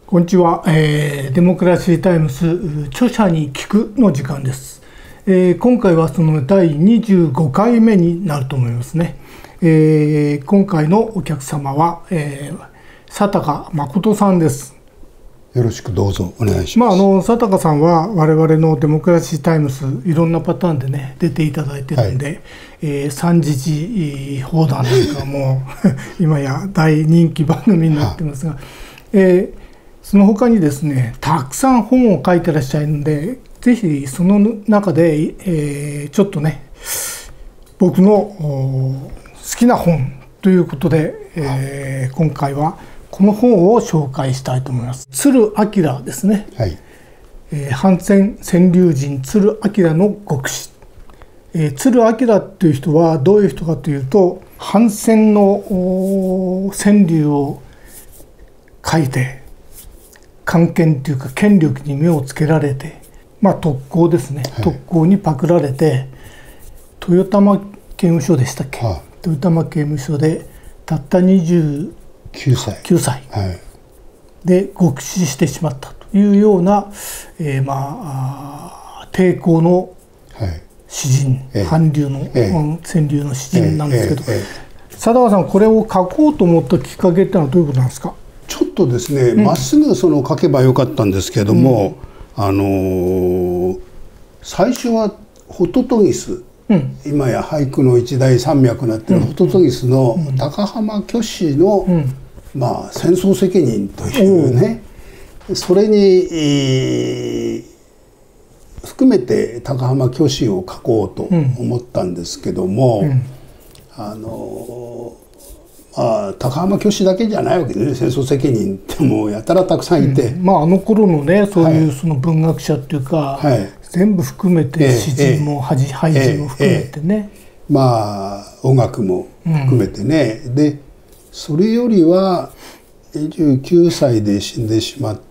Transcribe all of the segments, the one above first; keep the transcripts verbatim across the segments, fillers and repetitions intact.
こんにちは、えー、デモクラシータイムス著者に聞くの時間です。えー、今回はそのだいにじゅうごかいめになると思いますね。えー、今回のお客様は、えー、佐高誠さんです。 よろしくどうぞお願いしまあ、 ます。 あの佐高さんは我々のデモクラシータイムスいろんなパターンでね出ていただいてるんで、はい、えー、三時事砲弾なんかも今や大人気番組になってますが、えーその他にですねたくさん本を書いてらっしゃるんで、ぜひその中で、えー、ちょっとね僕の好きな本ということで、えー、今回はこの本を紹介したいと思います。鶴明ですね、はい、えー、反戦川柳人鶴明の極詩、えー、鶴明っていう人はどういう人かというと、反戦の川柳を書いて官権というか権力に目をつけられて、まあ特攻ですね、はい、特攻にパクられて豊玉刑務所でしたっけ、はあ、豊玉刑務所でたったにじゅうきゅうさいで極死してしまったというような、えー、まあ抵抗の詩人、はい、韓流の、ええ、川柳の詩人なんですけど、ええええ、佐高さん、これを書こうと思ったきっかけってのはどういうことなんですか？ ちょっとですね、ま、うん、っすぐその書けばよかったんですけども、うん、あのー、最初はホトトギス、うん、今や俳句の一大山脈になっているホトトギスの高浜虚子の、うん、まあ、戦争責任というね、うん、それに、えー、含めて高浜虚子を書こうと思ったんですけども、うんうん、あのーまあ、高浜虚子だけじゃないわけでね、戦争責任ってもうやたらたくさんいて、 うん、まああの頃のねそういうその文学者っていうか、はい、全部含めて詩人も俳人も含めてね、 ええええ、まあ音楽も含めてね、うん、でそれよりはにじゅうきゅうさいで死んでしまって、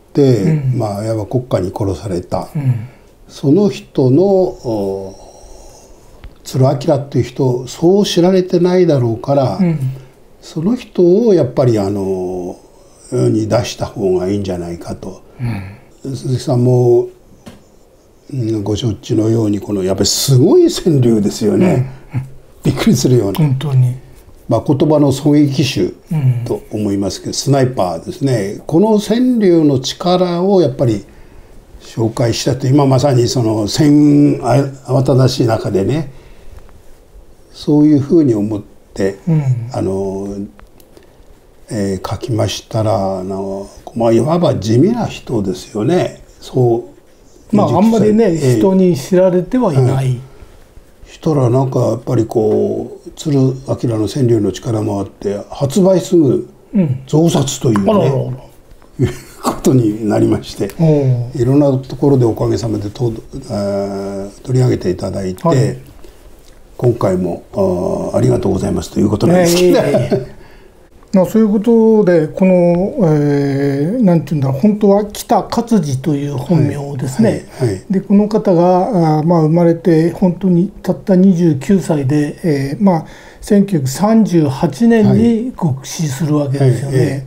うん、まあいわば国家に殺された、うん、その人の鶴明っていう人そう知られてないだろうから、うん、その人をやっぱりあの世に出した方がいいんじゃないかと、うん、鈴木さんも、うん、ご承知のようにこのやっぱりすごい川柳ですよね、うん、びっくりするような本当に、 まあ、言葉の狙撃手と思いますけど、うん、スナイパーですね。この川柳の力をやっぱり紹介したと、今まさにその戦慌ただしい中でねそういうふうに思ってうん、あのえー、書きましたらあの、まあ、いわば地味な人ですよね。そうまああんまりね、えー、人に知られてはいない、うん、 したらなんかやっぱりこう鶴明の川柳の力もあって発売すぐ増刷というね、うん、あらららいうことになりまして、いろんなところでおかげさまでとあ取り上げていただいて、はい、今回も あ, ありがとうございますということなんですけど、えー、そういうことでこの、えー、なんていうんだろう、本当は北勝次という本名ですね、はいはいはい、でこの方があ、まあ、生まれて本当にたったにじゅうきゅうさいで、えーまあ、せんきゅうひゃくさんじゅうはちねんに極死するわけですよね、はいはい、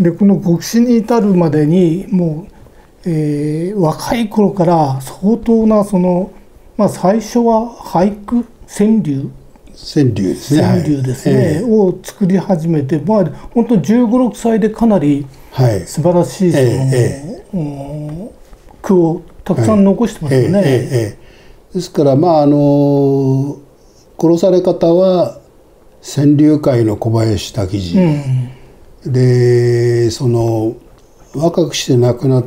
でこの極死に至るまでにもう、えー、若い頃から相当なその、まあ、最初は俳句川柳川柳ですね、 川柳ですね、はい、を作り始めて、まあ本当にじゅうご、ろくさいでかなり素晴らしいその、えええ、句をたくさん残してますよね、はい、えええ、ですからまああの殺され方は川柳界の小林滝次、うん、でその若くして亡くなって、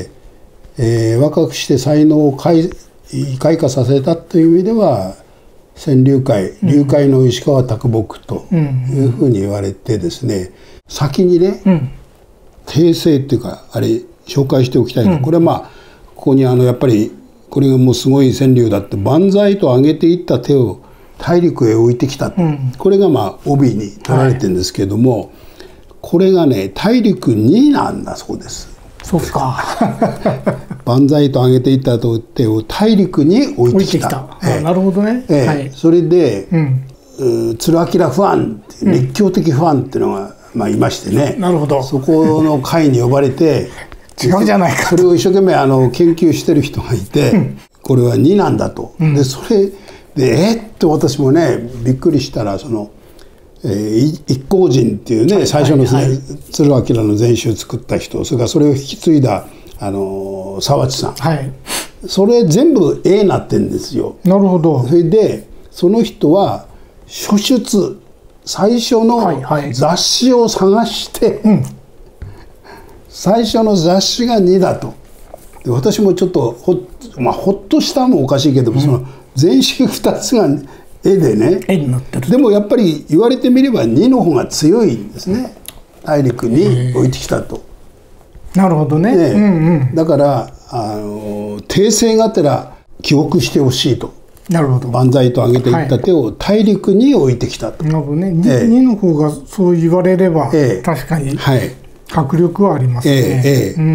えー、若くして才能を開開花させたという意味では川柳界柳界の石川啄木というふうに言われてですね、うん、先にね、うん、訂正っていうかあれ紹介しておきたいのは、うん、これはまあここにあのやっぱりこれがもうすごい川柳だって、万歳と上げていった手を大陸へ置いてきた、うん、これがまあ帯に取られてるんですけども、はい、これがね大陸になんだそうです。 そうか万歳と上げていった手を大陸に置いてきた。 置いてきた、ええ、なるほどね、 ええ、はい、それで、うん、鶴明ファン熱狂的ファンっていうのが、まあ、いましてね、 なるほど、 そこの会に呼ばれて違うじゃないかそれを一生懸命あの研究してる人がいて、うん、これはになんだと、うん、でそれでえっと私もねびっくりしたらその、えー、一向人っていうね、はい、最初の、はいはい、鶴明の全集を作った人、それからそれを引き継いだあの沢地さん、はい、それ全部絵になってるんですよ。 なるほど。 それでその人は初出最初の雑誌を探して、はいはい、うん、最初の雑誌がにだと。で私もちょっとほ、まあ、ほっとしたもおかしいけども、うん、その全集ふたつが絵でね、 絵になってる。 でもやっぱり言われてみればにの方が強いんですね。大陸に置いてきたと。 なるほどね。ね、うんうん、 だからあの訂正がてら記憶してほしいと。 なるほど。 万歳と上げていった手を大陸に置いてきたと。 なるほどね。ええ、にの方がそう言われれば、ええ、確かに迫力はありますね。ええええ、うん、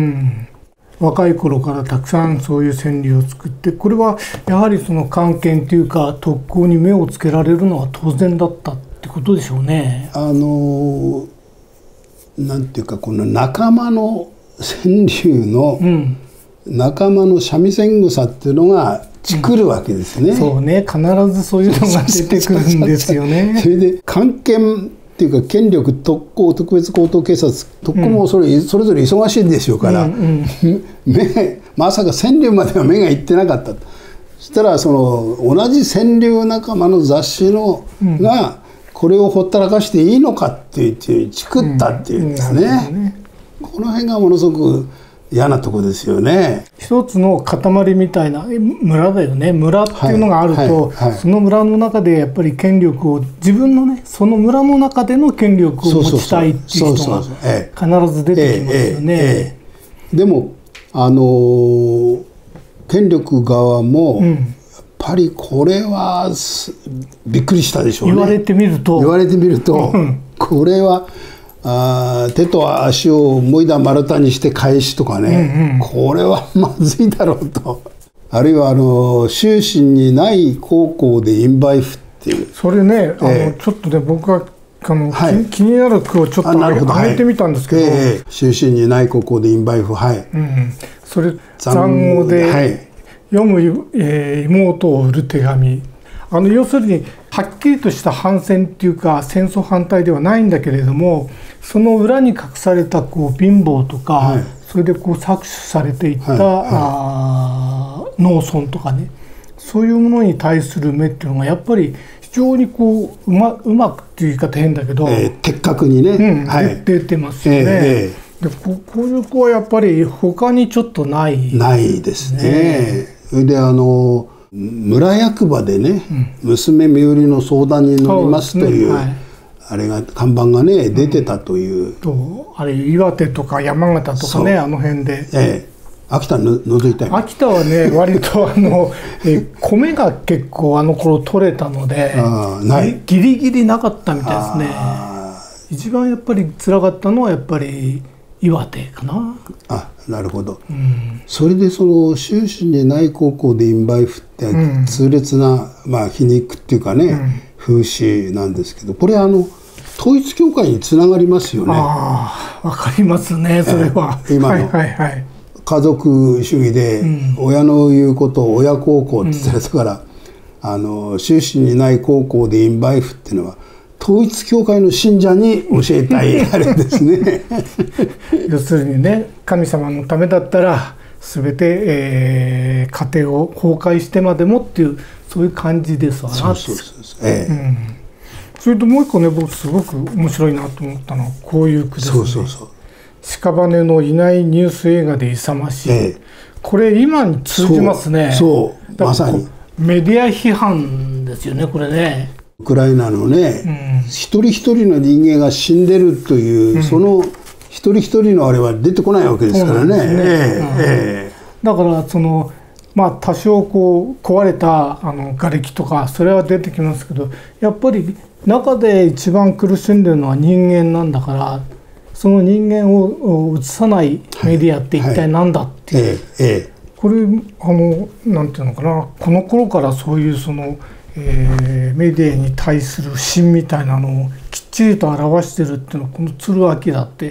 若い頃からたくさんそういう川柳を作って、これはやはりその漢検というか特攻に目をつけられるのは当然だったってことでしょうね。 あのなんていうかこの仲間の川柳の仲間の三味線草っていうのが作るわけですね、 うん、そうね、必ずそういうのが出てくるんですよね。 それで漢検っていうか権力特攻特別高等警察特攻もそれ、うん、それぞれ忙しいんでしょうから、うんうん、目まさか川柳までは目がいってなかったと。そしたらその同じ川柳仲間の雑誌のがこれをほったらかしていいのかって言って作ったっていうんですね。うんうんね、この辺がものすごく嫌なとこですよね。 一つの塊みたいな村だよね。村っていうのがあると、はいはいはい、その村の中でやっぱり権力を自分のねその村の中での権力を持ちたいっていう人が必ず出てきますよね。 でもあのー、権力側も、うん、やっぱりこれはびっくりしたでしょうね。 言われてみると言われてみるとこれはあ手と足をもいだ丸太にして返しとかね、うんうん、これはまずいだろうと。あるいはあの終身にない高校でインバイフっていうそれね、えー、あのちょっとね僕はあの、はい、気になる句をちょっと上げ、上げてみたんですけど、えー、終身にない高校でインバイフ、はい、 うんうん、それ塹壕で、はい、読む、えー、妹を売る手紙。あの要するにはっきりとした反戦っていうか戦争反対ではないんだけれども、その裏に隠されたこう貧乏とか、はい、それでこう搾取されていった、はいはい、あ農村とかね、そういうものに対する目っていうのがやっぱり非常にこううまうまくっていう言い方変だけど、 えー、的確にね、 うん、はい、出てますよね。えー、で こ, こういう子はやっぱり他にちょっとないないですね。それであの村役場でね、うん、娘身売りの相談に乗りますという、ね、はい、あれが看板がね出てたという、うん、 とあれ岩手とか山形とかね、あの辺で、 ええ、秋田の除いたよ。 秋田はね割とあのえ米が結構あの頃取れたのであないギリギリなかったみたいですね。一番やっぱり辛かったのはやっぱり岩手かな。 あ、なるほど、うん、それでその終身にない高校でインバイフって痛烈な、うん、まあ皮肉っていうかね、うん、風刺なんですけど、これあの統一教会につながりますよね。 ああ、わかりますね、それは。 えー、今の、はいはいはい、家族主義で親の言うことを親孝行って言ってたやつから、うん、あの終身にない高校でインバイフっていうのは統一教会の信者に教えたいあれですね。 要するにね、神様のためだったら全て、えー、家庭を崩壊してまでもっていうそういう感じですわな。そうそうそうそう、えーうん、それともう一個ね、僕すごく面白いなと思ったのはこういう句ですね。そうそうそう、屍のいないニュース映画で勇ましい、えー、これ今に通じますね。 そうそう、まさにメディア批判ですよね、これね。 ウクライナのね、うん、一人一人の人間が死んでるという、うん、その一人一人のあれは出てこないわけですからね。ええ、 だからそのまあ多少こう壊れたあの瓦礫とかそれは出てきますけど、やっぱり中で一番苦しんでるのは人間なんだから、その人間を映さないメディアって一体何だっていう、はいはい、ええ、これあのなんていうのかな、この頃からそういうそのえー、メディアに対する芯みたいなのをきっちりと表してるっていうのはこの鶴明だって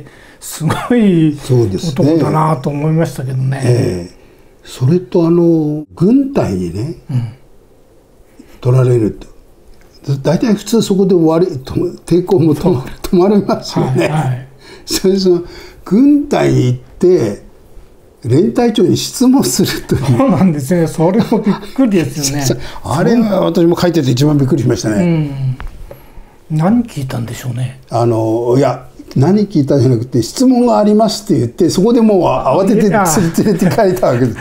すごい男だなと思いましたけどね。 ええ、それとあの軍隊にね、うん、取られると大体普通そこで終わり抵抗も止ま止まりますよね。はいはい、それその軍隊に行って連隊長に質問するという。 そうなんですね。それもびっくりですよね。 あれは私も書いてて一番びっくりしましたね。 うん、何聞いたんでしょうね。 あのいや何聞いたんじゃなくて質問がありますって言ってそこでもう慌てて連れて帰ったわけです。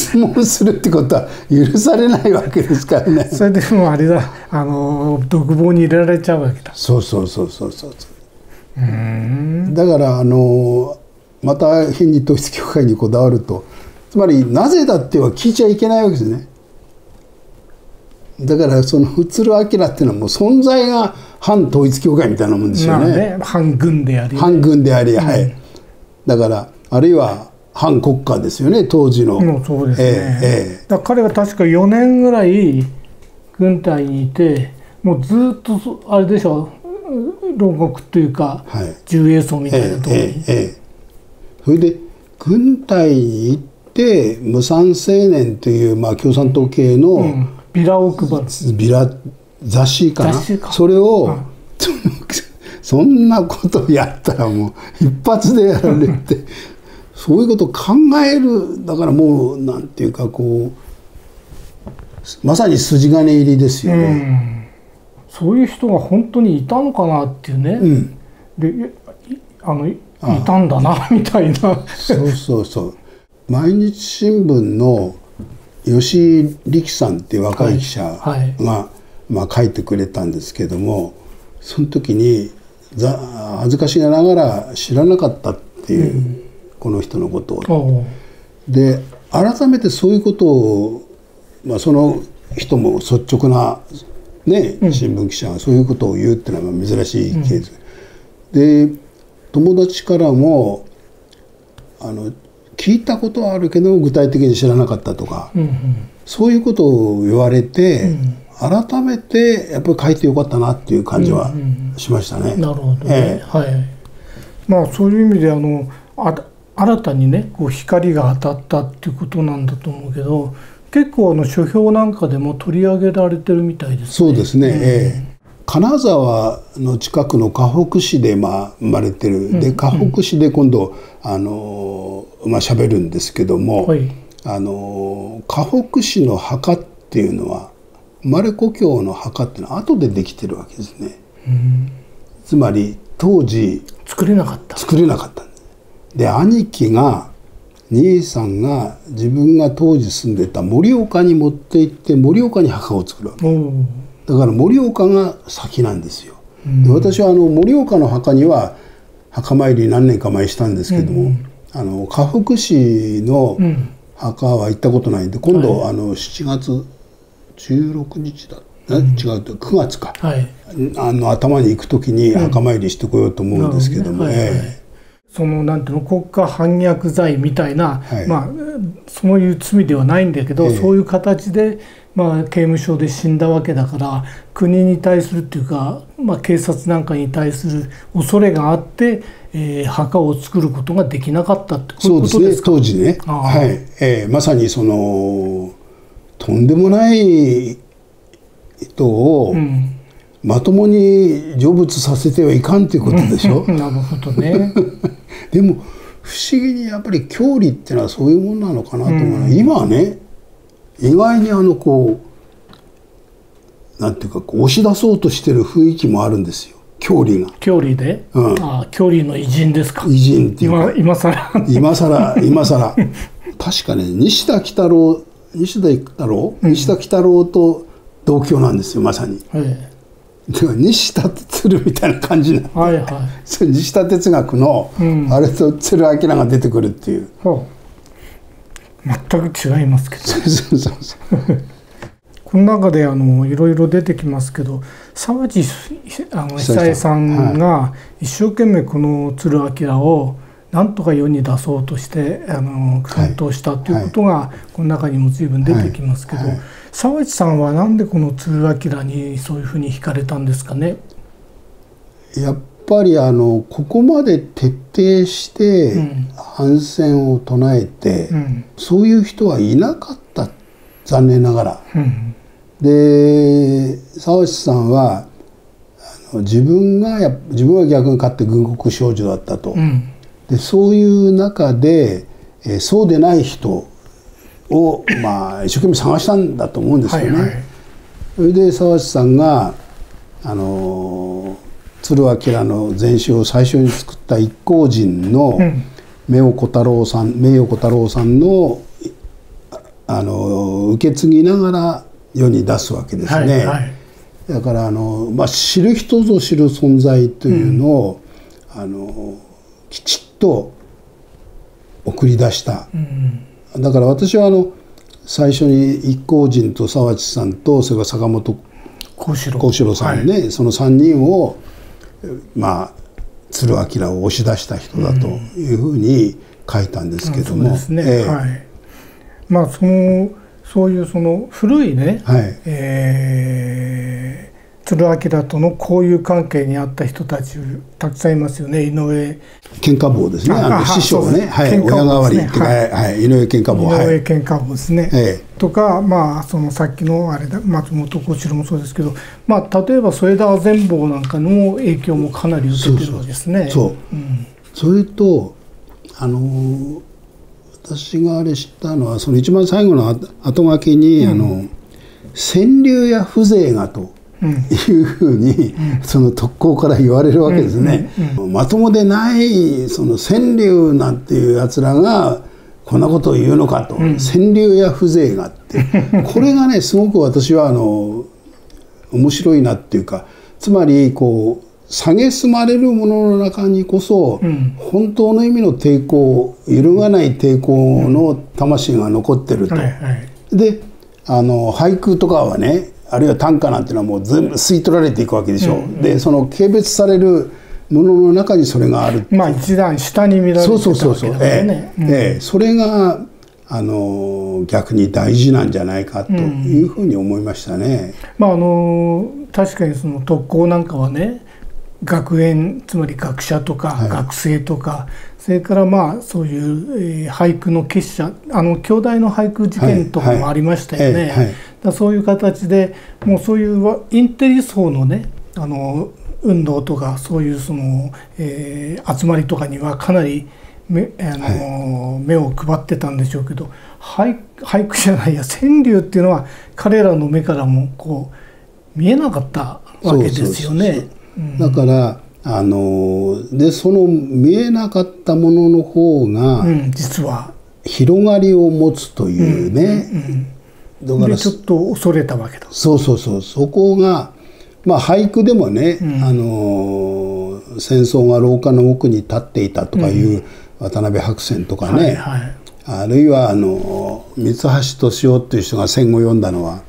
質問するってことは許されないわけですからね。 それでもあれだあの独房に入れられちゃうわけだ。 そうそうそうそうそう。うーんだからあのまた変に統一教会にこだわるとつまりなぜだっては聞いちゃいけないわけですね。だからその宇明っていうのはもう存在が反統一教会みたいなもんですよね。まあね、 反軍であり、ね、 反軍であり、うん、はい。だからあるいは反国家ですよね当時の。 もうそうですね。ええ、だから彼は確かよねんぐらい軍隊にいてもうずっとあれでしょ牢獄というか、はい、重営層みたいなところに。ええええ、 それで軍隊に行って無産青年という、まあ、共産党系の、うん、 ビラを配るビラ雑誌かなかそれを、うん、そんなことやったらもう一発でやられてそういうことを考えるだからもうなんていうかこうまさに筋金入りですよね。うんそういう人が本当にいたのかなっていうね、うん、であのいたんだなみたいな。 そうそうそう。毎日新聞の吉井力さんっていう若い記者が、はいはい、まあ、書いてくれたんですけどもその時に恥ずかしながら知らなかったっていう、うん、この人のことを。で改めてそういうことを、まあ、その人も率直なね、新聞記者がそういうことを言うっていうのは珍しいケース、うん、で友達からもあの聞いたことはあるけど具体的に知らなかったとか、うんうん、そういうことを言われて、うん、改めてやっぱり書いてよかったなっていう感じはしましたね。うんうん、 なるほどね、えー、はい。まあそういう意味であのあ新たにねこう光が当たったっていうことなんだと思うけど結構あの書評なんかでも取り上げられてるみたいですね。 そうですね、うんえー、金沢の近くの河北市でまあ生まれてる、うん、で河北市で今度あのまあ喋るんですけども、はい、あの河北市の墓っていうのは生まれ故郷の墓っていうのは後でできてるわけですね。うん、つまり当時作れなかった作れなかったんです。で兄貴が兄さんが自分が当時住んでた盛岡に持って行って盛岡に墓を作るわけだから盛岡が先なんですよ。で私はあの盛岡の墓には墓参り何年か前したんですけども、うん、あの河北市の墓は行ったことないんで今度、はい、あのしちがつじゅうろくにちだ、うん、違うとくがつか、はい、あの頭に行く時に墓参りしてこようと思うんですけども、 そのなんていうの国家反逆罪みたいな、はい、まあそういう罪ではないんだけど、ええ、そういう形で、まあ、刑務所で死んだわけだから国に対するっていうか、まあ、警察なんかに対する恐れがあって、えー、墓を作ることができなかったってことですか。そうですね当時ね、はいえー、まさにそのとんでもない人を、うんまともに成仏させてはいかんということでしょ。 なるほどね。 でも不思議にやっぱり教理っていうのはそういうものなのかなと思うのは、うん、今はね意外にあのこうなんていうかこう押し出そうとしてる雰囲気もあるんですよ教理が。 教理で、うん、ああ教理の偉人ですか。 偉人っていうか今更今更今更確かね西田喜太郎西田喜太郎、うん、西田喜太郎と同郷なんですよまさに。はいでは西田哲みたいな感じになって、はいはい、それ西田哲学の、うん、あれと鶴明が出てくるっていう、はあ、全く違いますけどそうそうそうそうこの中であのいろいろ出てきますけど沢地あの久江さんが一生懸命この鶴明をなんとか世に出そうとしてあの奮闘したということが、はい、この中にも随分出てきますけど、はいはい沢地さんはなんでこの鶴明にそういうふうに惹かれたんですかね。 やっぱりあのここまで徹底して反戦を唱えて、うん、そういう人はいなかった、残念ながら。うん、で沢地さんはあの自分がや自分は逆に勝って軍国少女だったと、うん、でそういう中で、えー、そうでない人を、まあ、一生懸命探したんだと思うんですよね。はいはい、それで沢地さんがあの鶴明の全集を最初に作った一行人の名誉小太郎さん、名誉小太郎さんのあの受け継ぎながら世に出すわけですね。はいはい、だからあの、まあ、知る人ぞ知る存在というのを、うん、あのきちっと送り出した。うん、だから私はあの最初に一行人と沢地さんとそれから坂本幸四郎さんね、はい、そのさんにんをまあ鶴明を押し出した人だというふうに書いたんですけども、 まあそのそういうその古いね、はい、えー鶴明との交友関係にあった人たちたくさんいますよね。井上喧嘩坊ですね。あの師匠ね、はい、親代わりっていうか、はいはい、井上喧嘩坊、 井上喧嘩坊ですね。はい、とか、まあそのさっきのあれだ松本幸四郎もそうですけど、まあ例えば添田善坊なんかの影響もかなり受けてるわけですね。 そうそう、うん、それとあの私があれ知ったのはその一番最後の後書きに、うん、あの川柳や風情がと。いうふうにその特攻から言われるわけですね。まともでないその川柳なんていうやつらがこんなことを言うのかと、うん、川柳や風情がってこれがねすごく私はあの面白いなっていうか、つまりこう蔑まれるものの中にこそ、うん、本当の意味の抵抗、揺るがない抵抗の魂が残ってると。はいはい、であの俳句とかはね、あるいは短歌なんていうのはもう全部吸い取られていくわけでしょ。うんうん、でその軽蔑されるものの中にそれがある。 まあ一段下に見られてたわけだからね。 ええ、それがあの逆に大事なんじゃないかというふうに思いましたね。 うん、まああの確かにその特攻なんかはね、学園つまり学者とか学生とか、はい、それからまあそういう、えー、俳句の結社、あの京大の俳句事件とかもありましたよね。はいはいはい、だそういう形でもうそういうインテリ層のねあの運動とかそういうその、えー、集まりとかにはかなり目、あのーはい、目を配ってたんでしょうけど、俳、俳句じゃないや川柳っていうのは彼らの目からもこう見えなかったわけですよね。 だからあのでその見えなかったものの方が、うん、実は広がりを持つというね。うんうんうん、だからちょっと恐れたわけだ。 そうそうそう、そこがまあ俳句でもね、うん、あの戦争が廊下の奥に立っていたとかいう渡辺白泉とかね、はいはい、あるいはあの三橋敏夫っていう人が戦後読んだのは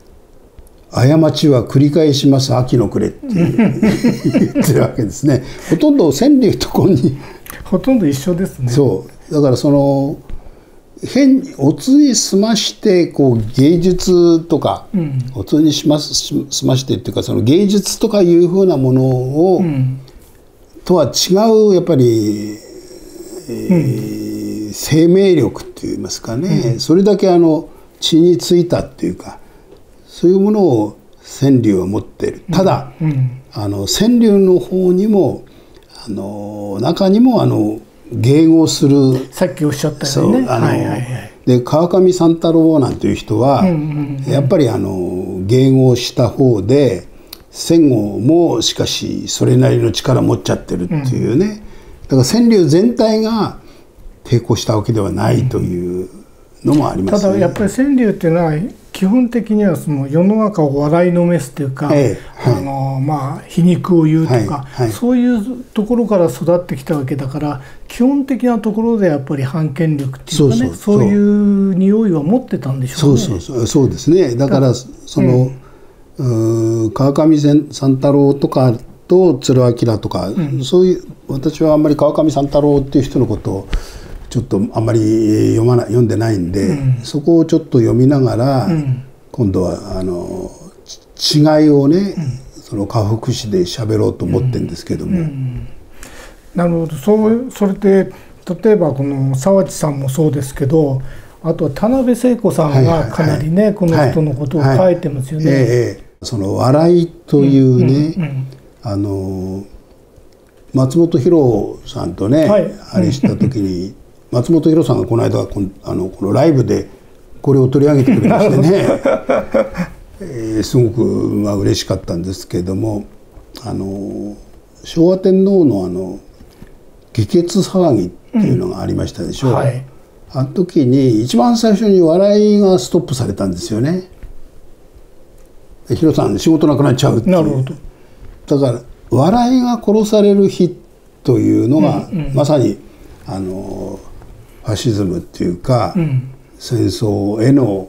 「過ちは繰り返します秋の暮れ」っていう言ってるわけですね。ほとんど川柳とこにほとんど一緒ですね。 そうだからその変におつに済ましてこう芸術とか、うん、おつにします済ましてっていうかその芸術とかいうふうなものを、うん、とは違うやっぱり、えーうん、生命力っていいますかね、うん、それだけあの血についたっていうかそういうものを川柳は持っている。ただ、うんうん、あの川柳の方にもあの中にもあの迎合する、 さっきおっしゃったよね。 で川上三太郎なんていう人は、うんうんうん、やっぱりあの迎合した方で戦後もしかしそれなりの力持っちゃってるっていうね、うん、だから川柳全体が抵抗したわけではないというのもありますね。 ただやっぱり川柳っていうのは基本的にはその世の中を笑いのめすというか、ええ、はい、あのまあ皮肉を言うとか、はいはい、そういうところから育ってきたわけだから基本的なところでやっぱり反権力っていうかね、そうそうそう、そういう匂いは持ってたんでしょうね。 そうそうそう、そうですね。だからその、うん、川上三太郎とかと鶴明とか、うん、そういう私はあんまり川上三太郎っていう人のことをちょっとあんまり読まない読んでないんで、うん、そこをちょっと読みながら、うん、今度はあの違いをね、うん、 その家福詞で喋ろうと思ってるんですけども、うんうん、 なるほど。そうそれで例えばこの沢地さんもそうですけど、あとは田辺聖子さんがかなりね、はいはいはい、この人のことを書いてますよね。はいはい、えー、その笑いというね、うんうんうん、あの松本博さんとね、はい、あれした時に、うん、松本博さんがこの間このあのこのライブでこれを取り上げてくれましてね、えー、すごくまあ嬉しかったんですけれども、あの昭和天皇のあの議決騒ぎっていうのがありましたでしょう、うん、はい、あの時に一番最初に笑いがストップされたんですよね。ヒロさん仕事なくなっちゃうっていう。なるほど。だから笑いが殺される日というのが、うんうん、まさにあのファシズムっていうか、うん、戦争への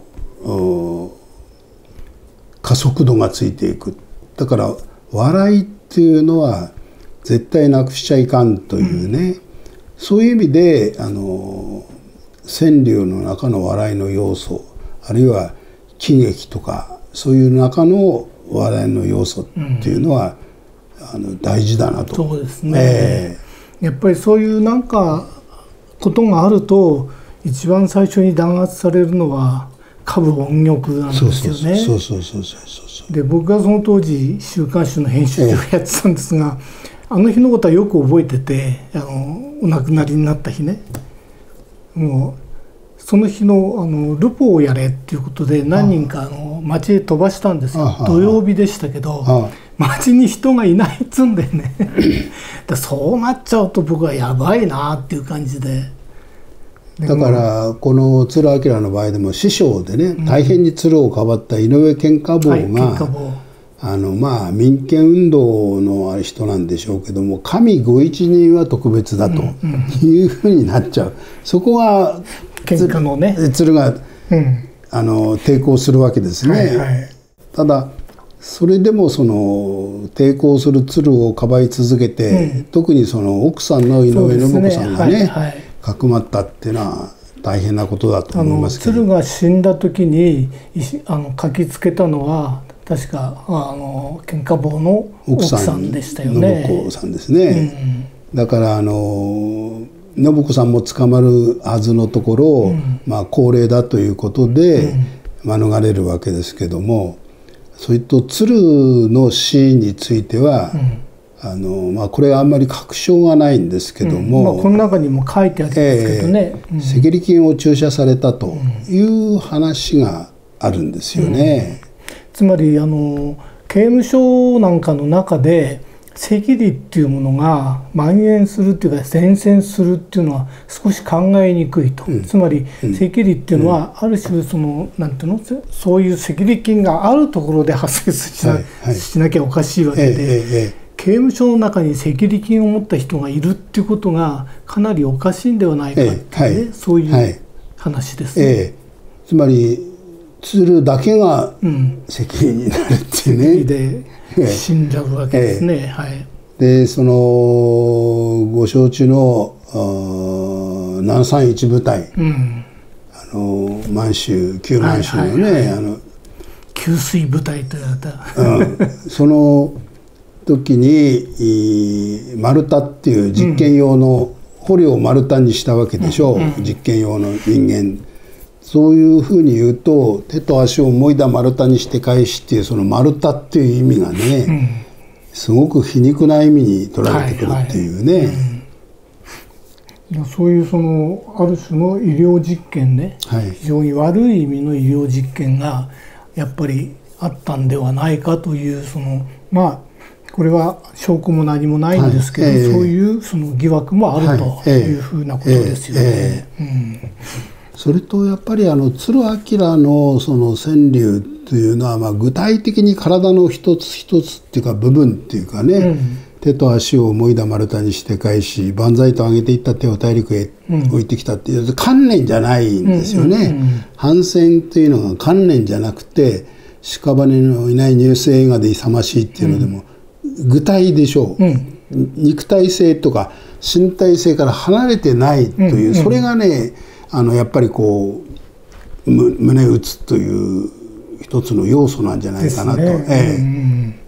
加速度がついていく。だから笑いっていうのは絶対なくしちゃいかんというね、うん、そういう意味であの川柳の中の笑いの要素、あるいは喜劇とかそういう中の笑いの要素っていうのは、うん、あの大事だなと。 そうですね、えー、やっぱりそういうなんかことがあると一番最初に弾圧されるのは歌舞音曲なんですよね。 そうそうそうそうそう。 で僕がその当時週刊誌の編集長をやってたんですが、えーあの日のことはよく覚えてて、あのお亡くなりになった日ね、もうその日のあのルポをやれっていうことで何人かあの街へ飛ばしたんですよ。土曜日でしたけど、街に人がいないっつうんでねでそうなっちゃうと僕はやばいなっていう感じで。 だからこの鶴明の場合でも師匠でね、うん、大変に鶴をかばった井上健家坊が、はい、健家坊あのまあ民権運動の人なんでしょうけども、神ご一人は特別だというふうになっちゃう、うんうん、そこが喧嘩のね鶴が、うん、あの抵抗するわけですね、はいはい、ただそれでもその抵抗する鶴をかばい続けて、うん、特にその奥さんの井上信子さんがね、はいはい、かくまったっていうのは大変なことだと思いますけど、 鶴が死んだ時にあの書きつけたのは確かあの喧嘩坊の奥さんでしたよね。 信子さんですね、うん、だからあの信子さんも捕まるはずのところ、うん、まあ高齢だということで免れるわけですけども、そういった鶴の死については、うん、あのまあ、これはあんまり確証がないんですけども、うんまあ、 この中にも書いてあるんですけどね、 えーうん、赤痢菌を注射されたという話があるんですよね、うんつまりあの刑務所なんかの中で赤痢っていうものが蔓延するっていうか伝染するっていうのは少し考えにくいと、うん、つまり赤痢っていうのはある種そのなんていうのそういう赤痢菌があるところで発生し な,、はいはい、しなきゃおかしいわけで、ええええ、刑務所の中に赤痢菌を持った人がいるっていうことがかなりおかしいんではないかっていうね、ええはい、そういう話ですね、ええ、 つまり鶴だけが赤痢になるっていうね、 うん、で死んじゃうわけですね、ええはい、 でそのご承知のななさんいち部隊、うん、あの満州旧満州のね、はいはいはい、あの給水部隊と言われた、 うん、その時に丸太っていう実験用の捕虜を丸太にしたわけでしょう、うんうん、実験用の人間。そういうふうに言うと手と足をもいだ丸太にして返しっていうその丸太っていう意味がね、うん、すごく皮肉な意味に取られてくるっていうね、はいはいうん、そういうそのある種の医療実験ね、はい、非常に悪い意味の医療実験がやっぱりあったんではないかというそのまあこれは証拠も何もないんですけど、はいえー、そういうその疑惑もあるというふうなことですよね。えーえーえーうんそれとやっぱりあの鶴明のその川柳というのはまあ具体的に体の一つ一つっていうか部分っていうかね、うん、手と足をもいだ丸太にして返し万歳と上げていった手を大陸へ置いてきたっていう観念じゃないんですよね。反戦っていうのが観念じゃなくて屍のいないニュース映画で勇ましいっていうのでも具体でしょう、うん、肉体性とか身体性から離れてないという、うんうん、それがねあのやっぱりこう胸打つという一つの要素なんじゃないかなと、ねええ、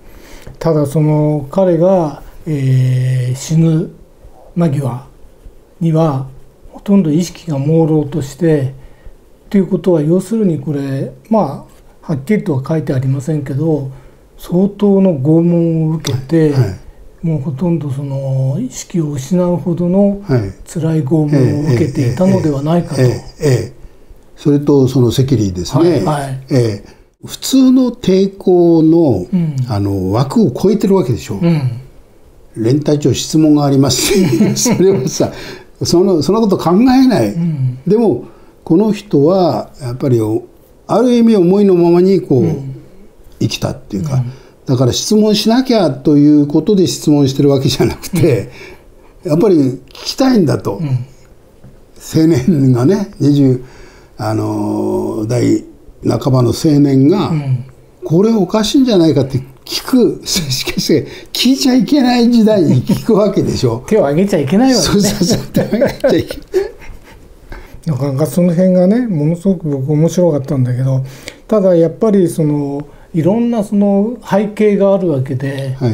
ただその彼が、えー、死ぬ間際にはほとんど意識が朦朧としてということは、要するにこれまあはっきりとは書いてありませんけど、相当の拷問を受けて、はいはい、もうほとんどその意識を失うほどの辛い拷問を受けていたのではないかと。 それとそのセキュリーですね、はいはい、えー、普通の抵抗 の,、うん、あの枠を超えてるわけでしょ、うん、連隊長質問がありますそれはさそのそのこと考えない、うん、でもこの人はやっぱりある意味思いのままにこう、うん、生きたっていうか、うん、だから質問しなきゃということで質問してるわけじゃなくて、うん、やっぱり聞きたいんだと、うん、青年がねにじゅうあの代半ばの青年が、うん、これおかしいんじゃないかって聞く、しかし聞いちゃいけない時代に聞くわけでしょ手を挙げちゃいけないわけね。そうそうそう、手を挙げちゃいけないなかなかその辺がねものすごく僕面白かったんだけど、ただやっぱりそのいろんなその背景があるわけで、はい、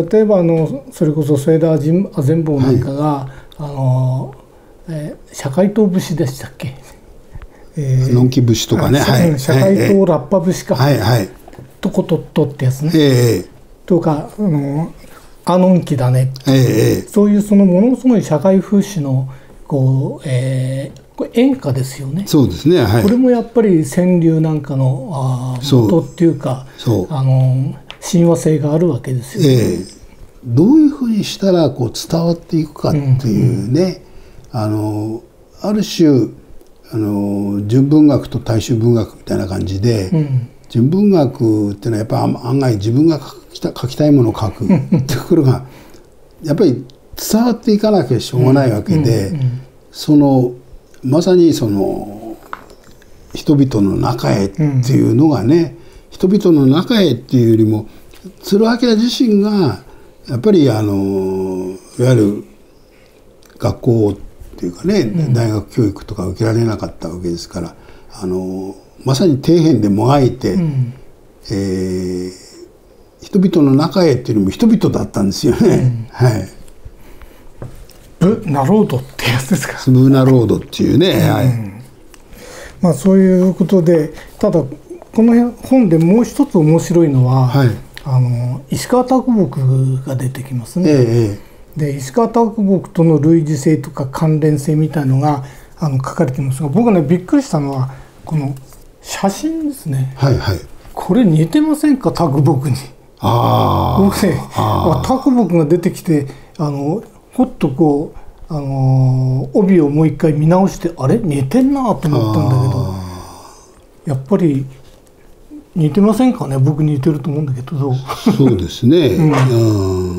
例えばあのそれこそ末田阿全坊なんかが、はい、あのえー、社会党節でしたっけ、 えー、のんき節とかね、 はい、社会党ラッパ節か、 はいはい、 とことっとってやつね、 えー、 とかあのあのんきだね、 えー、 そういうそのものすごい社会風刺のこう、えー、これ演歌ですよね。 そうですね、はい、 これもやっぱり川柳なんかのあ元っていうかあの親和性があるわけですよね、 えー、どういうふうにしたらこう伝わっていくかっていうね、うんうん、あのある種あの純文学と大衆文学みたいな感じで、うん、純文学っていうのはやっぱり案外自分が書きた、書きたいものを書くってところがやっぱり伝わっていかなきゃしょうがないわけで、うんうんうん、そのまさにその人々の中へっていうのがね、うん、人々の中へっていうよりも鶴明自身がやっぱりあのいわゆる学校っていうかね、うん、大学教育とか受けられなかったわけですから、あのまさに底辺でもがいて、うん、えー、人々の中へっていうよりも人々だったんですよね、うん、はい。 ブナロードってやつですか。 ブナロードっていうね、うん、はい、 まあそういうことで、ただこの本でもう一つ面白いのは、はい、あの石川啄木が出てきますね、ええ、で石川啄木との類似性とか関連性みたいのがあの書かれていますが、僕がねびっくりしたのはこの写真ですね、はいはい、これ似てませんか啄木に。 あ僕ね啄木が出てきてあのほっとこう、あのー、帯をもう一回見直してあれ似てんなと思ったんだけど、やっぱり似てませんかね。僕似てると思うんだけど。 そうですね、うん、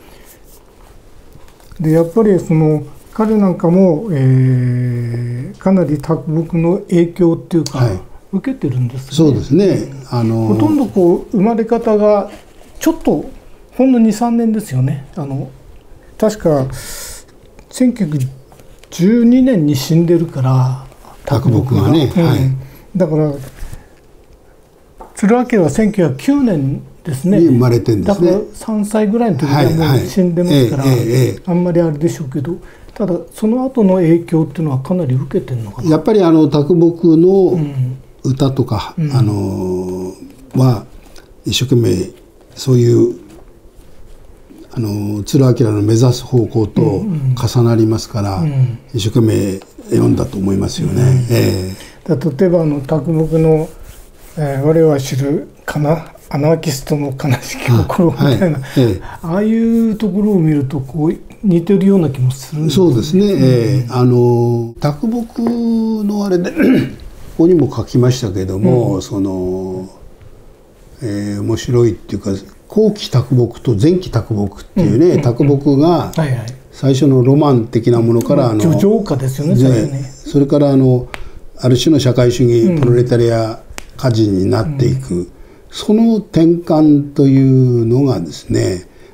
でやっぱりその彼なんかも、えー、かなり啄木の影響っていうか、はい、受けてるんですね。 そうですね、あのー、 ほとんどこう生まれ方がちょっとほんの にさんねんですよね。あの確かせんきゅうひゃくじゅうにねんに死んでるから啄木がね、うん、はい、 だから鶴明はせんきゅうひゃくきゅうねんですね。 生まれてんですね。 だからさんさいぐらいの時にはもう死んでますから、はいはい、えーえー、あんまりあれでしょうけど、ただその後の影響っていうのはかなり受けてるのかな。 やっぱりあの啄木の歌とか、うん、あのは一生懸命そういうあの鶴明の目指す方向と重なりますから、うんうん、一生懸命読んだと思いますよね、うん、えー、だ例えばあの啄木の、えー「我は知るかなアナーキストの悲しき心」みたいな、はい、えー、ああいうところを見るとこう似てるような気もするんですね。 そうですね、えー、あの啄木のあれでここにも書きましたけども、うん、その、えー、面白いっていうか後期啄木と前期啄木っていうね、啄木が最初のロマン的なものから叙情歌ですよね、最初ね。 それからあのある種の社会主義プロレタリア歌人になっていく、うん、その転換というのがですね、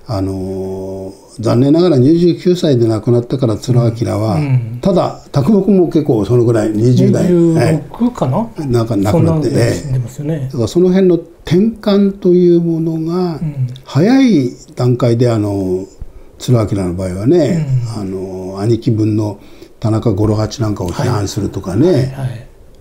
あの残念ながらにじゅうきゅうさいで亡くなったから鶴明は、うん、ただ拓木も結構そのぐらいにじゅうだいにじゅうろくかな、 えー、なんか亡くなって、 死んでますよね。 だからその辺の転換というものが、うん、早い段階であの鶴明の場合はね、うん、あの兄貴分の田中五郎八なんかを批判するとかね、はいはいはい、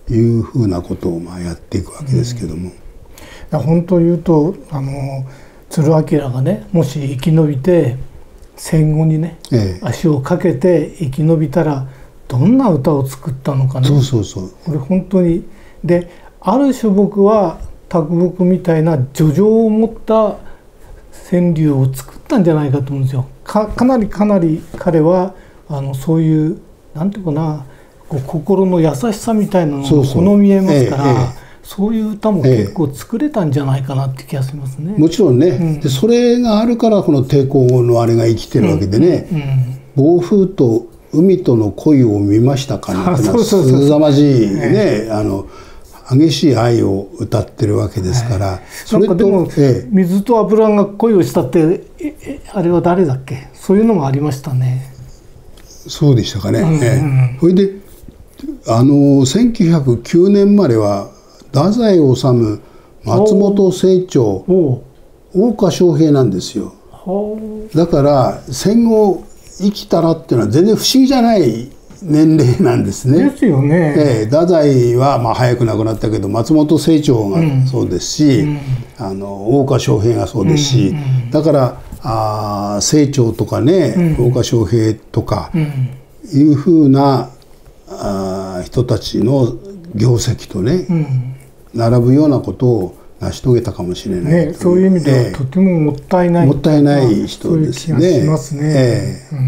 いうふうなことをまあやっていくわけですけども、 うん、本当言うとあの鶴明がね、もし生き延びて戦後にね、ええ、足をかけて生き延びたらどんな歌を作ったのかね。 そうそうそう。 これ本当にで、ある種僕は拓木みたいな叙情を持った川柳を作ったんじゃないかと思うんですよ。か, かなりかなり彼はあのそういうなんていうかな、こう心の優しさみたいなのが好みえますから、そうそう、ええええ、そういう歌も結構作れたんじゃないかなって気がしますね。 もちろんね、うん、でそれがあるからこの抵抗のあれが生きてるわけでね、うんうん、暴風と海との恋を見ましたかなってのはすざまじいね、あの激しい愛を歌ってるわけですから、はい、 それとでも、ええ、水と油が恋をしたってあれは誰だっけ、そういうのがありましたね。 そうでしたかね。うんうん、ええ、それであのせんきゅうひゃくきゅうねんまでは太宰治、松本清張、大岡昇平なんですよ。だから戦後生きたらっていうのは全然不思議じゃない年齢なんですね。 ですよね。 ええ、太宰はまあ早く亡くなったけど松本清張がそうですし、うん、あの大岡昇平がそうですし、うん、だからあ清張とかね、うん、大岡昇平とかいうふうなあ人たちの業績とね、うん、並ぶようなことを成し遂げたかもしれない、 ね、そういう意味では、えー、とてももったいないもったいない人ですね。 そういう気がしますね。えーうん、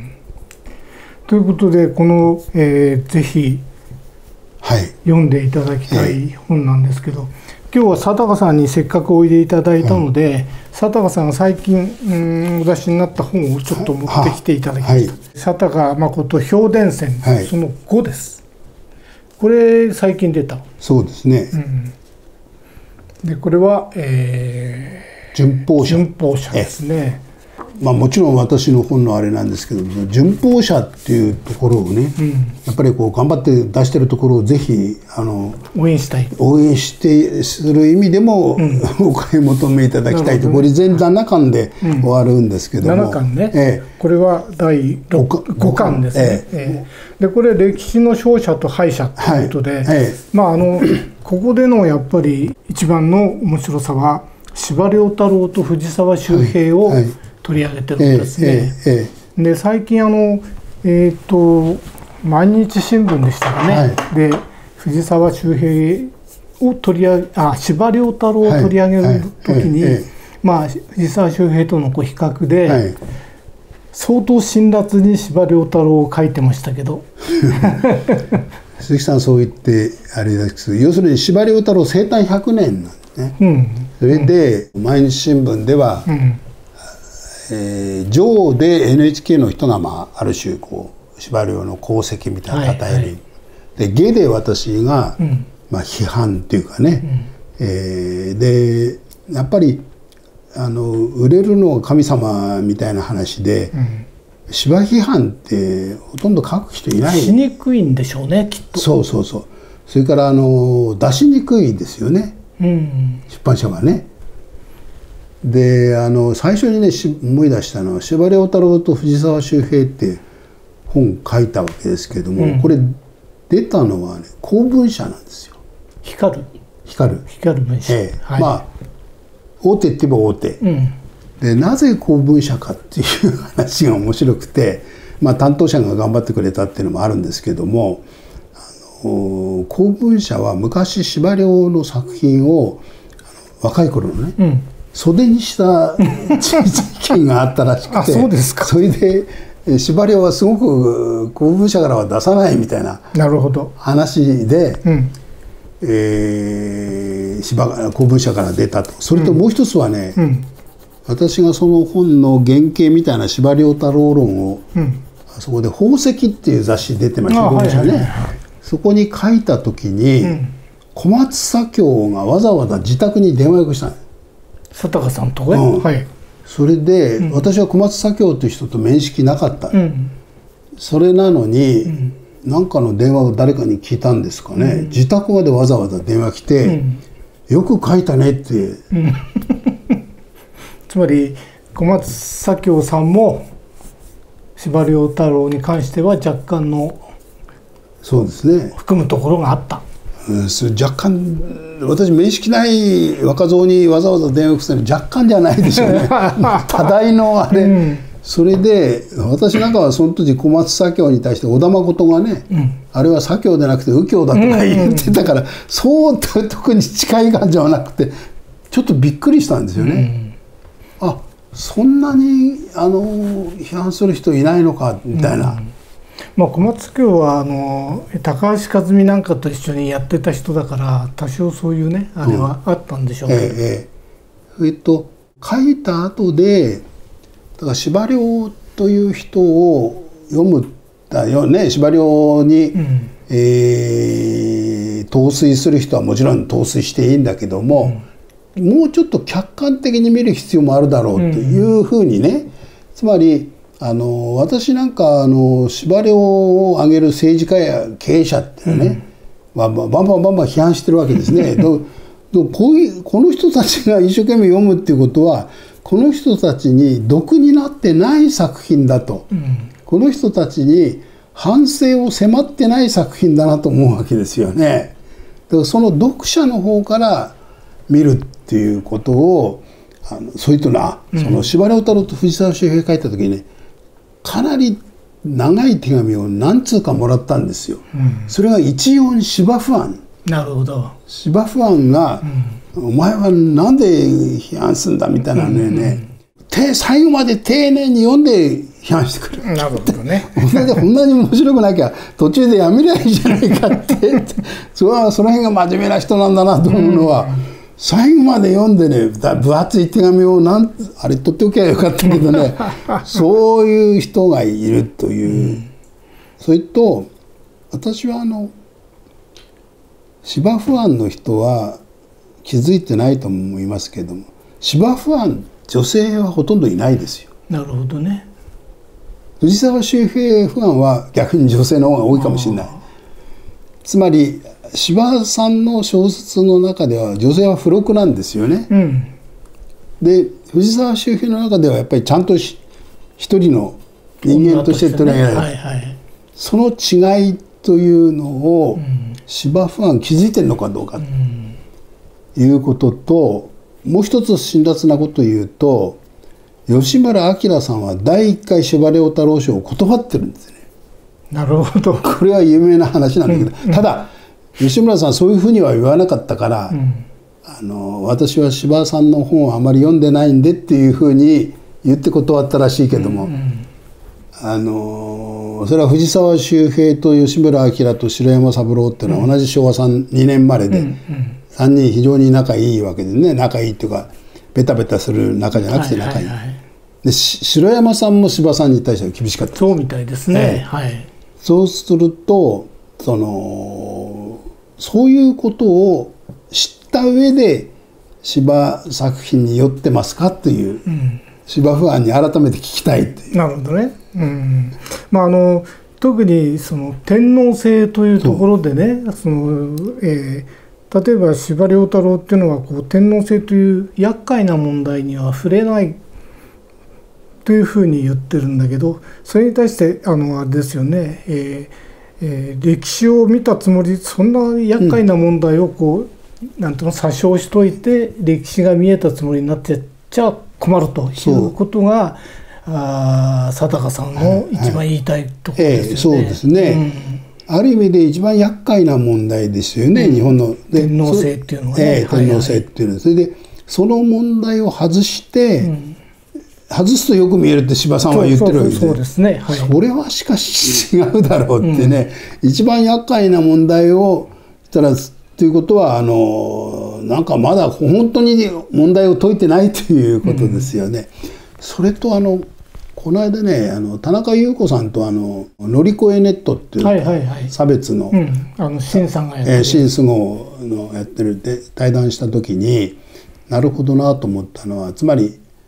ということでこの、えー、ぜひ、はい、読んでいただきたい本なんですけど、今日は佐高さんにせっかくおいでいただいたので、はい、佐高さんが最近うんお出しになった本をちょっと持ってきていただきました。はい、佐高誠評伝線、はい、そのごです。これ最近出た。 そうですね。 うん、でこれは、えー、順法社。 順法社ですね。 まあ、もちろん私の本のあれなんですけども、順法社っていうところをね、うん、やっぱりこう頑張って出してるところをぜひあの応援したい応援してする意味でも、うん、お買い求めいただきたいと、これ全ななかんで終わるんですけども、 ななかんね、ええ、これはだいごかんですね。えええ、でこれ歴史の勝者と敗者ということで、はい、ええ、まああのここでのやっぱり一番の面白さは司馬遼太郎と藤沢周平を、はいはい、取り上げてるんですね。ええええ、で最近あの、えー、と毎日新聞でしたかね、はい、で藤沢周平を取り上げあ司馬遼太郎を取り上げる時に、はいはい、まあ、藤沢周平とのこう比較で、はい、相当辛辣に司馬遼太郎を書いてましたけど鈴木さんそう言ってあれですけど、要するに司馬遼太郎生誕ひゃくねんなんですね。うん、それで、うん、毎日新聞では、うん、えー、上で エヌエイチケー の人が、まあ、ある種こう司馬遼の功績みたいな称える、はいはい、で下で私が、うん、まあ、批判っていうかね、うん、えー、でやっぱりあの売れるのが神様みたいな話で、うん、司馬批判ってほとんど書く人いない。 しにくいんでしょうね、きっと。 そうそうそう。それからあの出しにくいですよね、うん、出版社がね。であの最初にね思い出したのは司馬遼太郎と藤沢周平って本書いたわけですけれども、うん、これ出たのはね公文社なんですよ。 光る光る光る文社、 ええ、はい、まあ大手って言えば大手、うん、でなぜ公文社かっていう話が面白くて、まあ、担当者が頑張ってくれたっていうのもあるんですけども、あの公文社は昔司馬遼の作品を若い頃のね、うん、袖にした時期があったらしくてあ、そうですか。それで司馬遼はすごく公文社からは出さないみたいな話で、うん、えー、司馬公文社から出たと。それともう一つはね、うん、私がその本の原型みたいな司馬遼太郎論を、うん、あそこで宝石っていう雑誌出てました公文社ね。そこに書いた時に、うん、小松左京がわざわざ自宅に電話よくしたの。 佐高さんとこ、 うん、はい、 それで、 うん、 私は小松左京という人と面識なかった、うん、それなのに、うん、なんかの電話を誰かに聞いたんですかね、うん、自宅までわざわざ電話来て、うん、よく書いたねって、うん、 つまり小松左京さんも司馬遼太郎に関しては若干のそうですね含むところがあった。 うん、それ若干私面識ない若造にわざわざ電話くせに若干じゃないでしょうね多大のあれ、うん、それで私なんかはその当時小松左京に対して小田誠がね、うん、あれは左京でなくて右京だとか言ってたから、うんうん、そう特に近い感じはなくてちょっとびっくりしたんですよね、うん、あそんなにあの批判する人いないのかみたいな、うんまあ、小松左京はあの高橋和美なんかと一緒にやってた人だから多少そういうねあれはあったんでしょうけど、うん、えええっと書いた後でだから司馬遼という人を読むだよね司馬遼に、うんえー、陶酔する人はもちろん陶酔していいんだけども、うん、もうちょっと客観的に見る必要もあるだろうというふうにね、うん、つまりあの私なんかあの司馬遼を挙げる政治家や経営者っていうのはね、うんまあ、バンバンバンバン批判してるわけですねどどこういうこの人たちが一生懸命読むっていうことはこの人たちに毒になってない作品だと、うん、この人たちに反省を迫ってない作品だなと思うわけですよね。だからその読者の方から見るっていうことをあのそういうとな、うん、その司馬遼太郎と藤沢周平書いた時にねかなり長い手紙を何通かもらったんですよ、うん、それが一応に司馬不安なるほど司馬不安が、うん、お前はなんで批判するんだみたいなね、うんうん、最後まで丁寧に読んで批判してくるなるほどねこんなに面白くなきゃ途中でやめりゃいいじゃないかってそれはその辺が真面目な人なんだなと思うのは、うん最後まで読んでね分厚い手紙をなんあれ取っておけばよかったけどねそういう人がいるという、うん、それと私はあの司馬不安の人は気づいてないと思いますけども司馬不安女性はほとんどいないですよ。 なるほどね。 藤沢周平不安は逆に女性の方が多いかもしれない。つまり司馬さんの小説の中では女性は付録なんですよね、うん、で藤沢周平の中ではやっぱりちゃんと一人の人間として捉えられる、ねはいはい、その違いというのを司馬不安気づいてるのかどうかということと、もう一つ辛辣なことを言うと吉村明さんはだいいっかい司馬遼太郎賞を断ってるんですね。 なるほど。 これは有名な話なんだけど、うんうん、ただ吉村さんそういうふうには言わなかったから、うん、あの私は司馬さんの本をあまり読んでないんでっていうふうに言って断ったらしいけども、うんうん、あのそれは藤沢周平と吉村明と城山三郎っていうのは同じしょうわさんにねん生まれで、うんうん、さんにん非常に仲いいわけですね。仲いいっていうかベタベタする仲じゃなくて仲いい、はいはいはい、で城山さんも司馬さんに対しては厳しかった。 そうみたいですね、えーはい、 そうするとそのそういうことを知った上で司馬作品に寄ってますかっていう、うん、司馬不安に改めて聞きたいっていう。 なるほどね、うんまあ、あの特にその天皇制というところでねその、えー、例えば司馬遼太郎っていうのはこう天皇制という厄介な問題には触れないというふうに言ってるんだけどそれに対してあのあれですよね、えーえー、歴史を見たつもりそんな厄介な問題をこう、うん、なんていうの詐称しといて歴史が見えたつもりになってちゃ困るということがあ佐高さんの一番言いたいところですよね。 はいはいえー、そうですね、うん、ある意味で一番厄介な問題ですよね、うん、日本ので天皇制っていうのはね、 えー、天皇制っていうのは、はいはい、それでその問題を外して、うん外すとよく見えるって司馬さんは言ってるわけで、 そうですね、はい、 それはしかし違うだろうってね、うん、一番厄介な問題をしたらということはあのなんかまだ本当に問題を解いてないということですよね。うん、それとあのこの間ねあの田中優子さんとあの乗り越えネットっていう、はいはいはい、差別の、うん、あの新さんがやってる、えー、新菅生のやってるで対談した時になるほどなと思ったのはつまり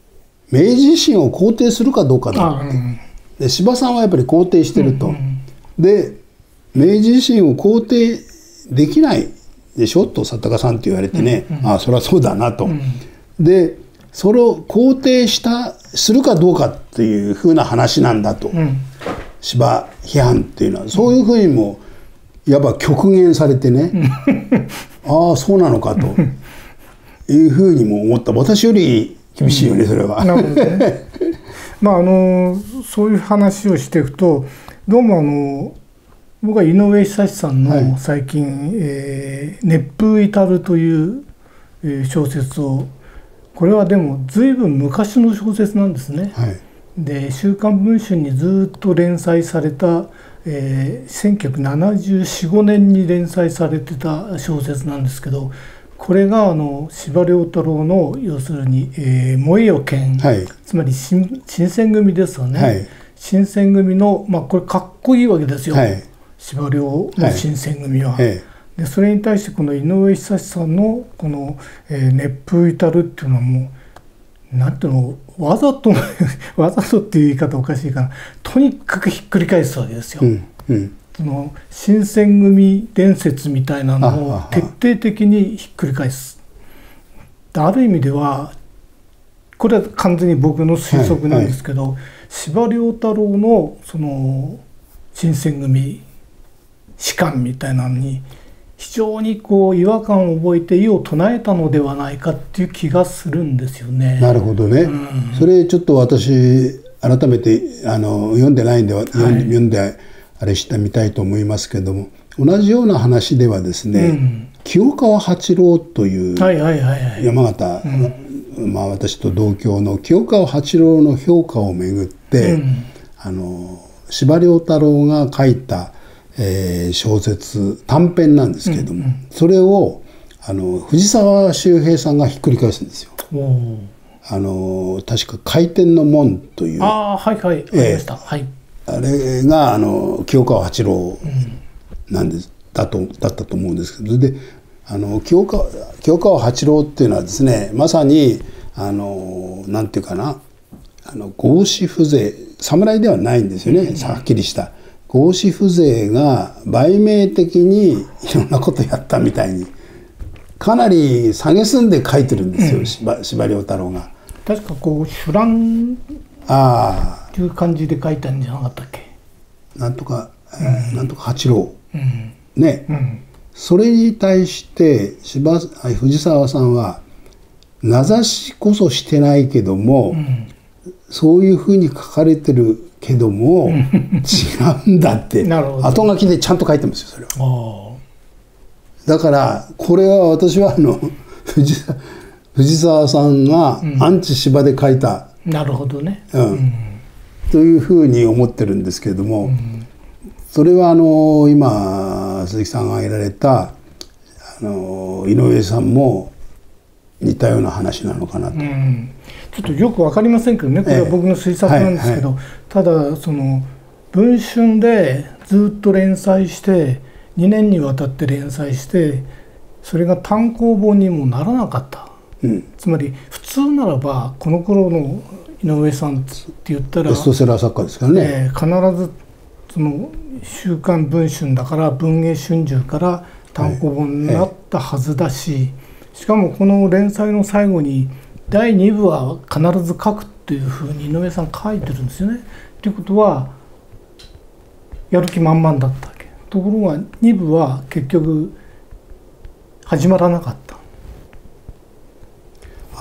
明治維新を肯定するかどうかだって、うん、で司馬さんはやっぱり肯定してると、うんうん、で明治維新を肯定できないでしょと佐高さんって言われてね、うんうん、ああそりゃそうだなと、うん、でそれを肯定したするかどうかっていうふうな話なんだと、うん、司馬批判っていうのはそういうふうにもいわば極限されてね、うん、ああそうなのかというふうにも思った。私より厳しいよね、うん、それは。なるほどね。 まああのそういう話をしていくとどうもあの僕は井上久志さんの最近、はいえー、熱風至るという、えー、小説をこれはでも随分昔の小説なんですね。はい、で週刊文春にずっと連載された、えー、せんきゅうひゃくななじゅうよん、ごねんに連載されてた小説なんですけどこれがあの司馬遼太郎の要するに、えー、燃えよ剣、はい、つまり 新, 新選組ですよね。はい、新選組の、まあ、これかっこいいわけですよ。はい司馬遼の新選組は、はい、でそれに対してこの井上久志さんのこの、えー、熱風至るっていうのはもうなんていうのわざとわざとっていう言い方おかしいかなとにかくひっくり返すわけですよ。うんうん、その新選組伝説みたいなのを徹底的にひっくり返す。ある意味ではこれは完全に僕の推測なんですけど、はいはい、司馬遼太郎のその新選組士官みたいなのに非常にこう違和感を覚えて異を唱えたのではないかっていう気がするんですよね。 なるほどね、うん、それちょっと私改めてあの読んでないんで、はい、読んであれしてみたいと思いますけども同じような話ではですね、うん、清川八郎という山形、まあ、私と同郷の清川八郎の評価をめぐって、うん、あの司馬遼太郎が書いたえー、小説短編なんですけれども、うんうん、それをあの藤沢周平さんがひっくり返すんですよ。あの確か「回転の門」というあはいはい、えー、ありました、はい、 あれがあの清川八郎なんです、うん、だとだったと思うんですけどであの清川清川八郎っていうのはですねまさにあのなんていうかなあの合子風情侍ではないんですよね、うん、はっきりした。合子風情が売名的にいろんなことやったみたいにかなり蔑んで書いてるんですよ、うん、司馬遼太郎が。 確かこう朱蘭っていう感じで書いたんじゃなかったっけ。 なんとか、えーうん、なんとか八郎、うん、ね、うん、それに対して柴藤沢さんは名指しこそしてないけども、うん、そういうふうに書かれてるけども違うんだって後書きでちゃんと書いてますよそれは。だからこれは私はあの 藤, 藤沢さんがアンチ司馬で書いた、 うん、なるほどね、 うんうん、というふうに思ってるんですけれども、うん、それはあの今鈴木さんが挙げられたあの井上さんも似たような話なのかなと。うん、 ちょっとよく分かりませんけどねこれは僕の推察なんですけど、ええはいはい、ただその文春でずっと連載してにねんにわたって連載してそれが単行本にもならなかった、うん、つまり普通ならばこの頃の井上さんって言ったらベストセラー作家ですからね、 えー、必ずその週刊文春だから文藝春秋から単行本になったはずだし、はいええ、しかもこの連載の最後にだいに部は必ず書くっていうふうに井上さん書いてるんですよね。ということはやる気満々だったわけ。ところがに部は結局始まらなかった。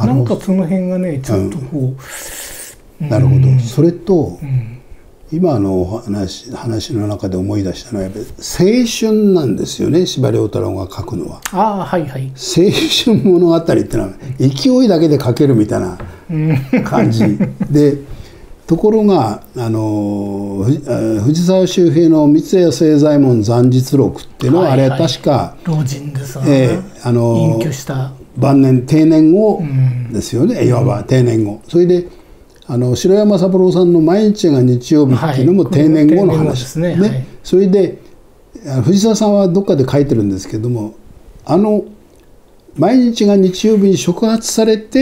なんかその辺がねちょっとこう、 うん、なるほど、うん、それと、うん、今の話話の中で思い出したのはやっぱり青春なんですよね司馬遼太郎が書くのは。 ああはいはい。 青春物語っていうのは勢いだけで書けるみたいな感じでところがあの藤沢周平の三谷清左衛門残日録っていうのは、はいはい、あれは確か老人ですよね、えー、あの隠居した晩年定年後ですよね、うん、いわば定年後。それであの城山三郎さんの毎日が日曜日っていうのも定年後の話ですね。はい、それで藤沢さんはどっかで書いてるんですけどもあの毎日が日曜日に触発されて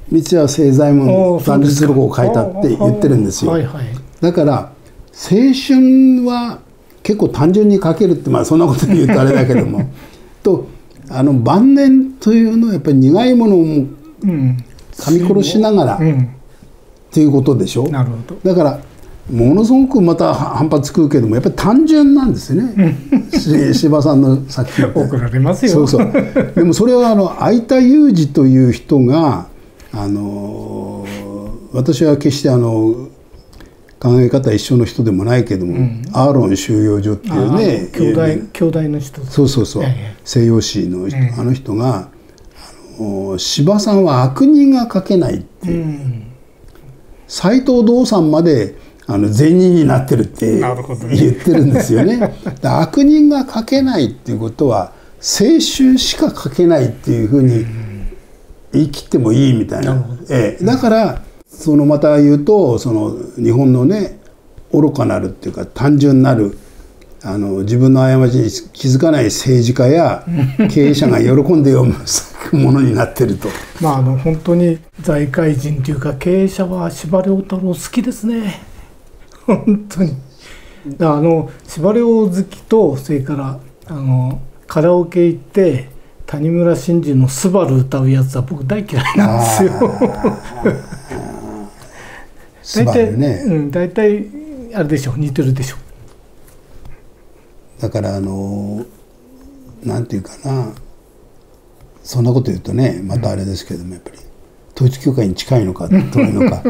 三ツ矢清左衛門元日録を書いたって言ってるんですよ。だから青春は結構単純に書けるって、まあそんなこと言うとあれだけどもとあの晩年というのはやっぱり苦いものを噛み殺しながらっていうことでしょ。 なるほど。 だからものすごくまた反発食うけどもやっぱり単純なんですよね司馬さんの作品って。 怒られますよ。 そうそう。でもそれはあの相田裕二という人があの私は決してあの考え方一緒の人でもないけども、うん、アーロン収容所っていうね兄弟兄弟の人。 そうそうそう、ええ、西洋史の人、うん、あの人があの司馬さんは悪人が書けないっていう、うん、斎藤道三まであの善人になってるって言ってるんですよね。悪人が書けないっていうことは青春しか書けないっていうふうに言い切ってもいいみたいな。ええ、だからそのまた言うとその日本のね愚かなるっていうか単純なるあの自分の過ちに気づかない政治家や経営者が喜んで読むものになってると。 まああの本当に財界人というか経営者は司馬遼太郎好きですね。本当に。あの司馬遼好きとそれからあのカラオケ行って谷村新司の「スバル歌うやつは僕大嫌いなんですよ。大体、ね、うん、大体あれでしょ、似てるでしょ。 だからあのなんていうかな、そんなこと言うとねまたあれですけども、やっぱり統一教会に近いのか遠いのか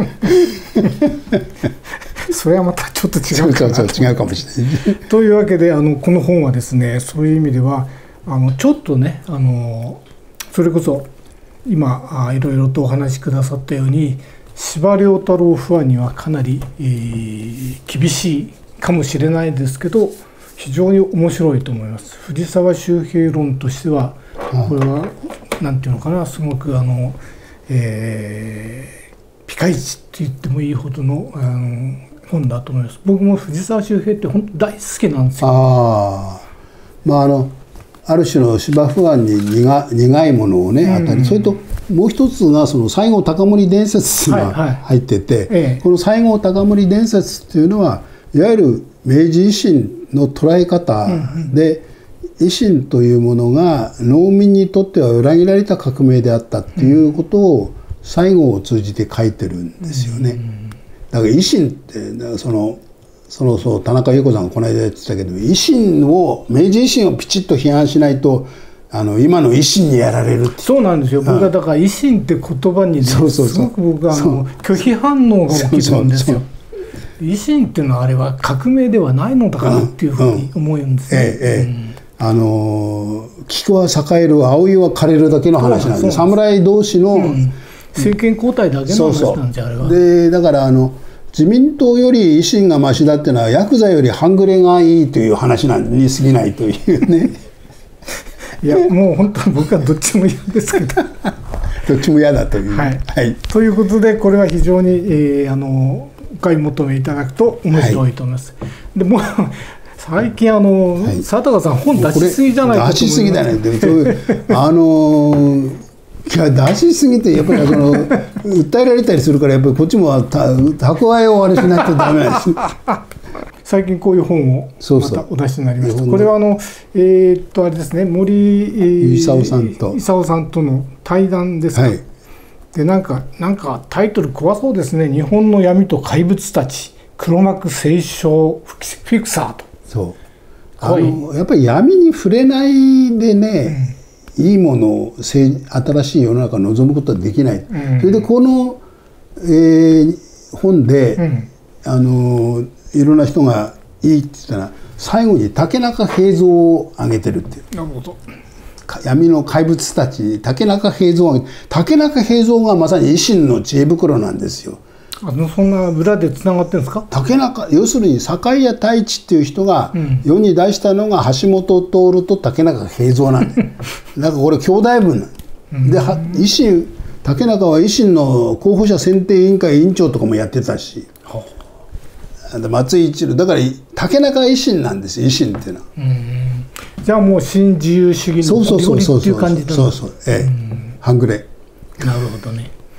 それはまたちょっと違うかなと。 そうそう違うかもしれないというわけであのこの本はですね、そういう意味ではあのちょっとねあのそれこそ今あいろいろとお話しくださったように司馬遼太郎ファンにはかなり、えー、厳しいかもしれないですけど非常に面白いと思います。藤沢周平論としてはこれは何て言うのかな、すごくあの、えー、ピカイチって言ってもいいほどの、あの本だと思います。僕も藤沢周平って本当大好きなんですよ。 あまああのある種の芝生案に 苦, 苦いものをね与える、うん、それともう一つがその西郷隆盛伝説っていうのが入ってて、はいはいええ、この西郷隆盛伝説っていうのはいわゆる明治維新の捉え方で、うんうん、維新というものが農民にとっては裏切られた革命であったっていうことを西郷を通じて書いてるんですよね。うんうん、だから維新ってそのそのそう田中裕子さんがこの間言ってたけど、維新を明治維新をピチッと批判しないとあの今の維新にやられるって。 そうなんですよ。僕はだから維新って言葉に、ね、そうそうそうすごく僕はあの拒否反応が起きるんですよ。維新っていうのはあれは革命ではないのだからっていうふうに思うんですね。 あの菊は栄える葵は枯れるだけの話なんで、侍同士の、うん、 政権交代だけの話なんじゃあれは。 でだからあの自民党より維新がマシだっていうのはヤクザより半グレがいいという話なんに過ぎないというね。 いやもう本当に僕はどっちも嫌ですけどどっちも嫌だという、 はいはい、ということでこれは非常に、えー、あのお買い求めいただくと面白いと思います。はい、でも最近あの、はい、佐高さん本出しすぎじゃないかと思います。 出しすぎだね。でもそういうあのーいや出しすぎてやっぱりその訴えられたりするからやっぱりこっちも蓄えをあれしないとダメなんです。 最近こういう本をまたお出しになりました。これはあのえー、っとあれですね、森勲さんと勲さんとの対談ですか。はい、でなんかなんかタイトル怖そうですね。日本の闇と怪物たち黒幕清少フィクサーと。 そうあのやっぱり闇に触れないでね。うんいいものを新しい世の中を望むことはできない、うん、それでこの、えー、本で、うん、あのいろんな人がいいって言ったら最後に竹中平蔵を挙げてるっていう。なるほど。闇の怪物たち竹中平蔵を挙げ竹中平蔵がまさに維新の知恵袋なんですよ。 あのそんな裏でつながってるんですか。 竹中要するに堺屋太一っていう人が世に出したのが橋本徹と竹中平蔵なんでだからこれ兄弟分なんで、維新竹中は維新の候補者選定委員会委員長とかもやってたし、松井一郎だから竹中維新なんですよ維新っていうのは。 うんじゃあもう新自由主義のカテゴリーっていう感じだ。 そうそうそうそうそう、ええ、半グレ。 なるほどね。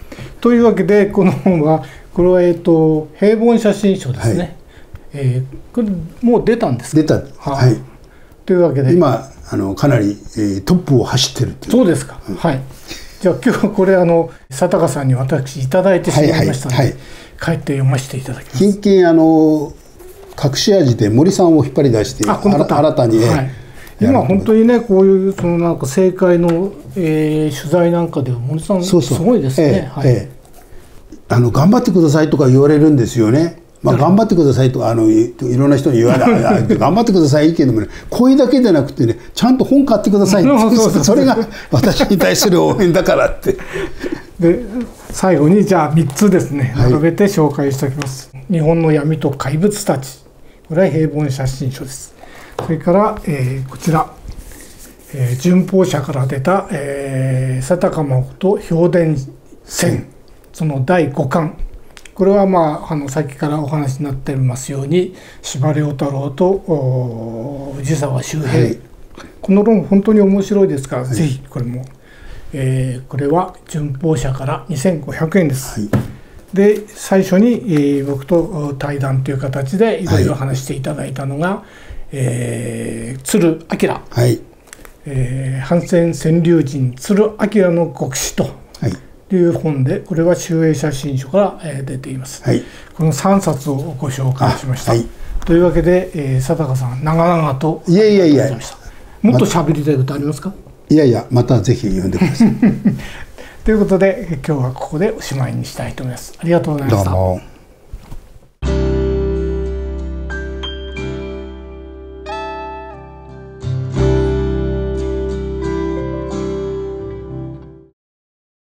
というわけでこの本はこれは、えー、と平凡写真書ですね、はい、えー、これもう出たんですか？ 出た、はい、 というわけで今あのかなり、えー、トップを走ってるっていう。 そうですか、うん、はい。じゃあ今日はこれあの佐高さんに私いただいてしまいましたので、はいはいはい、帰って読ませていただきます。 近々あの隠し味で森さんを引っ張り出してあこの方新たに、 はい、今本当にねこういうそのなんか政界の、えー、取材なんかでは森さんそうそうすごいですね。 えーはいえー、あの頑張ってくださいとか言われるんですよね。まあ、頑張ってくださいとかあの い, いろんな人に言われる頑張ってくださいけどもね、声だけでなくてね、ちゃんと本買ってくださいってそれが私に対する応援だからってで最後にじゃあみっつですね並べて紹介しておきます、はい、日本の闇と怪物たち、これは平凡写真書です。それから、えー、こちら、えー、順法社から出た、えー、佐高誠評伝戦、そのだいごかん、これはまああの先からお話になっていますように司馬遼太郎と藤沢周平、はい、この論本当に面白いですから、はい、ぜひこれも、えー、これは順法社からにせんごひゃくえんです、はい、で最初に、えー、僕と対談という形でいろいろ話していただいたのが、はい、えー、鶴明、はい、えー、反戦川柳人鶴明の国史と、はいという本で、これは集英写真書から、えー、出ています、はい、このさんさつをご紹介しました、はい、というわけで、えー、佐高さん長々といやいやいやもっと喋りたいことありますか？ いやいやまたぜひ読んでくださいということで今日はここでおしまいにしたいと思います。ありがとうございました。 どうも。